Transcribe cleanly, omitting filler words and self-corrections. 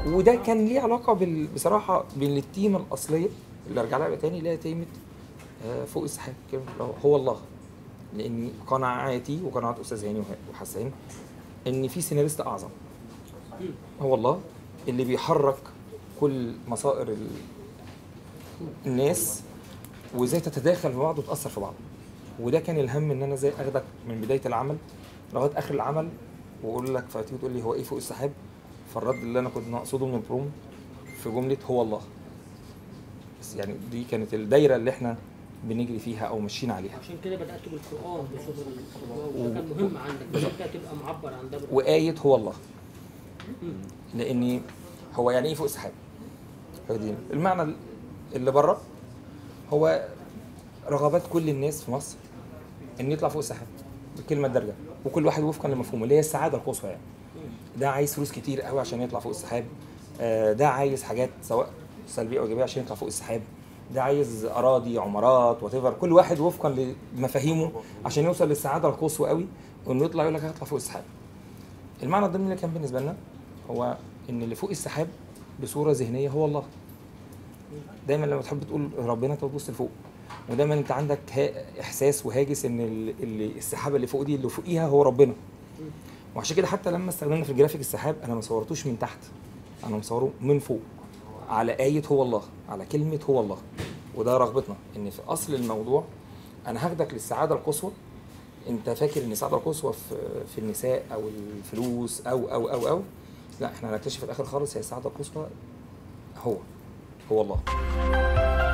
وده كان ليه علاقه بصراحه بالتيمه الاصليه اللي ارجع لها تاني، اللي هي تيمه فوق السحاب كده، هو الله. لان قناعاتي وقناعات استاذ هاني وحسان ان في سيناريست اعظم، هو الله اللي بيحرك كل مصائر الناس، وازاي تتداخل في بعض وتاثر في بعض. وده كان الهم، ان انا ازاي اخدك من بدايه العمل لغايه اخر العمل، واقول لك فتيجي تقول لي هو ايه فوق السحاب، فالرد اللي انا كنت اقصده من البروم في جمله هو الله. بس يعني دي كانت الدايره اللي احنا بنجري فيها او ماشيين عليها. عشان كده بدات بالقران بصدر وده كان مهم عندك، عشان كده تبقى معبر عن ده. وايه هو الله، لاني هو يعني ايه فوق السحاب؟ هو دي المعنى اللي بره، هو رغبات كل الناس في مصر ان يطلع فوق السحاب بالكلمه الدارجه، وكل واحد وفقا لمفهومه اللي هي السعاده القصوى. يعني ده عايز فلوس كتير قوي عشان يطلع فوق السحاب، ده عايز حاجات سواء سلبيه او ايجابيه عشان يطلع فوق السحاب، ده عايز اراضي عمارات وات، كل واحد وفقا لمفاهيمه عشان يوصل للسعاده القصوى قوي، وانه يطلع يقول لك هطلع فوق السحاب. المعنى الضمني اللي كان بالنسبه لنا هو ان اللي فوق السحاب بصوره ذهنيه هو الله. دايما لما تحب تقول ربنا تبص لفوق، ودايما انت عندك احساس وهاجس ان السحابه اللي فوق دي اللي فوقيها هو ربنا. وعشان كده حتى لما استخدمنا في الجرافيك السحاب، انا ما صورتوش من تحت، انا مصوره من فوق على آية هو الله، على كلمة هو الله. وده رغبتنا ان في اصل الموضوع انا هاخدك للسعادة القصوى. انت فاكر ان السعادة القصوى في النساء او الفلوس او لا، احنا هنكتشف في الاخر خالص هي السعادة القصوى هو الله.